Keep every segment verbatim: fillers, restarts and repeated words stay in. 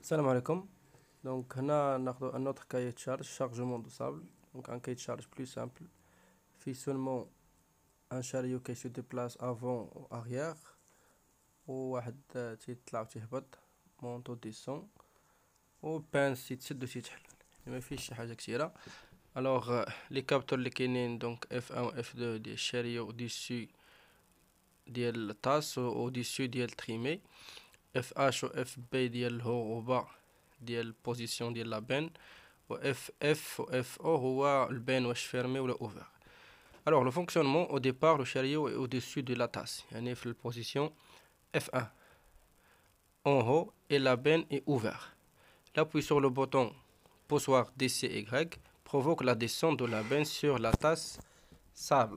السلام عليكم. دونك هنا ناخذ un autre cahier de charge chargement de sable. Donc un cahier de charge plus simple fait seulement un chariot qui se déplace avant ou arrière وواحد تيطلع وتهبط مونطو ديسون وبانس يتسد وتيتحل، ما فيش شي حاجه كثيره. الوغ لي كابتور اللي كاينين دونك اف واحد و اف اثنين ديال الشاريو ديسو ديال الطاس و ديسو ديال التريمي، اف اش و اف بي ديال الهوغوبا ديال البوزيسيون ديال لابين، و اف اف و اف او هو البين واش فيرمي ولا اوفر. الوغ لو فونكسيونمون او ديبار لو شاريو اي او ديسو دو لا طاس، يعني في البوزيسيون اف واحد en haut et la benne est ouverte. L'appui sur le bouton poussoir D C Y provoque la descente de la benne sur la tasse sable.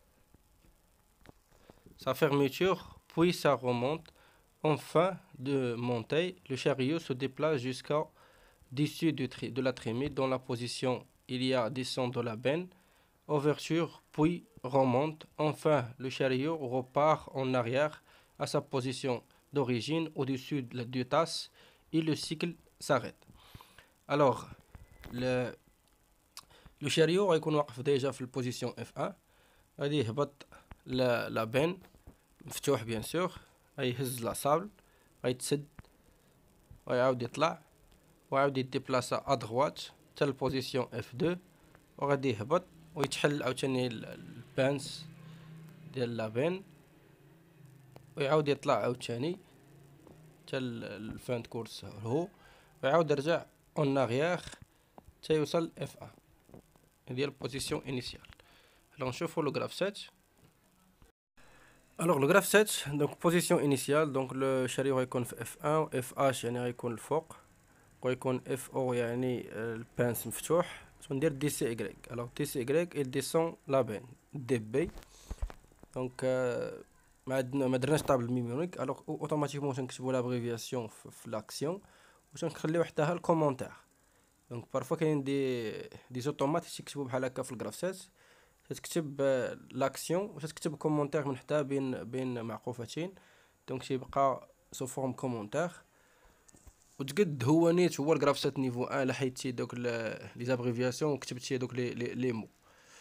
Sa fermeture, puis ça remonte. Enfin de monter, le chariot se déplace jusqu'au-dessus de, de la trémie. Dans la position, il y a descente de la benne, ouverture, puis remonte. Enfin, le chariot repart en arrière à sa position d'origine au-dessus de la tasse et le cycle s'arrête. Alors, le, le chariot غيكون واقف déjà في البوزيسيون اف واحد، غادي يهبط لا بين مفتوح بيان سور، غيهز لا صابل، غيتسد ويعاود يطلع ويعاود يديبلاصا ادغوات حتى البوزيسيون اف اثنين، وغادي يهبط ويتحل عاوتاني البانس ديال لا بين ويعاود يطلع عاوتاني حتى الفان دو كورس هو، ويعاود يرجع اون اغيير حتى يوصل اف واحد ديال البوزيسيون انيسيال. Alors نشوفو لو غراف سبعة. Alors le graphe سبعة donc position initiale، donc le chariot غيكون في اف واحد و اف اش يعني غيكون الفوق، ويكون اف او يعني البانس مفتوح، وندير دي سي اي. alors دي سي اي il descend la benne دي بي. دونك ما عندنا ما درناش طابل ميمونيك، الوغ اوتوماتيكمون تنكتبوا لابريفياسيون في لاكسيون وتنخليو حداها الكومونتير. دونك بارفوا كاين دي دي زوتومات تيكتبوا بحال هكا في الجراف سبعة، تكتب لاكسيون وتكتب كومونتير من حدا بين بين معقوفتين، دونك تيبقى سو فورم كومونتير. وتقد هو نيت هو الجراف سبعة نيفو واحد الا حيدتي دوك لي زابريفياسيون وكتبتي دوك لي لي مو.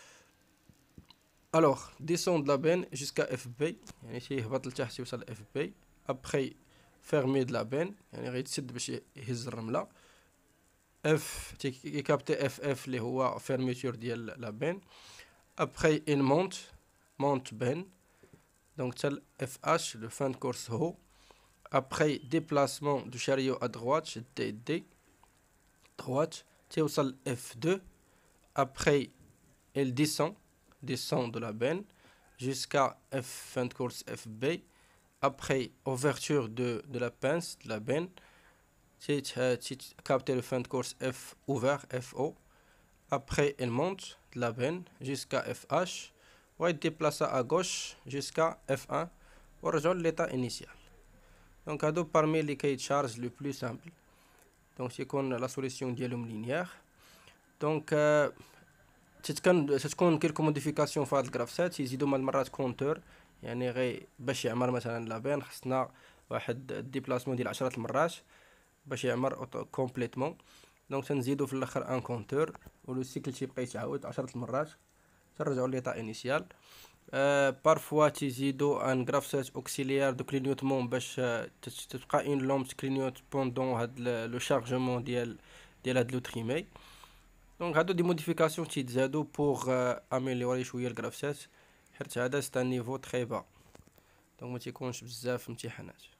الوغ ديسون د لا بين جوسكا اف بي، يعني تيهبط لتحت يوصل اف بي. ابخي فيرمي د لا بين، يعني غيتسد باش يهز الرمله. اف تيكابتي اف اف اللي هو فيرميتور ديال لا بين. Après, il monte, monte ben, donc tel F H, le fin de course haut. Après, déplacement du chariot à droite, D D, droite, théosal F deux. Après, il descend, descend de la benne jusqu'à F fin de course F B. Après, ouverture de, de la pince, de la benne, c'est capter le fin de course F ouvert, F O. Après, il monte de la benne jusqu'à F H, ou il déplace à gauche jusqu'à F un, ou rejoindre l'état initial. Donc, à deux parmi les cahiers de charge les plus simples. Donc, c'est qu'on la solution dialogue linéaire. Donc, تتكون quelques modifications في هذا الجراف سبعة، يزيدوا مع المرات كونتور، يعني غير باش يعمر مثلا لابين خصنا واحد الديبلاسمون ديال عشرة المرات باش يعمر كومبليتمون. دونك تنزيدو في الاخر ان كونتور ولو سيكل تيبقى يتعاود عشرة المرات تنرجعو ليطا انيسيال. أه بارفوا تيزيدو ان غراف سبعة اوكسيليير دو كلينيوتمون باش تبقى اون لومب كلينيوت بوندون هاد لو شارجمون ديال ديال هاد لو تريمي. دونك هادو دي موديفيكاسيون تيتزادو بوغ اميليوري شويه الغراف سبعة، حيت هذا ستا نيفو تري با، دونك ما تيكونش بزاف امتحانات.